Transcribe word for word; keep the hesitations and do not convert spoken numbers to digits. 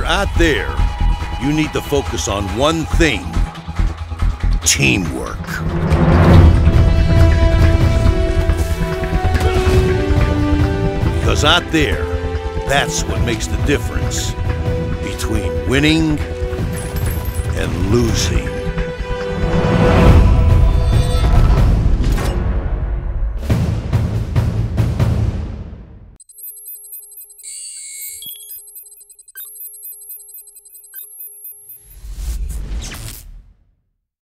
out there, you need to focus on one thing: teamwork. Because out there, that's what makes the difference between winning and losing.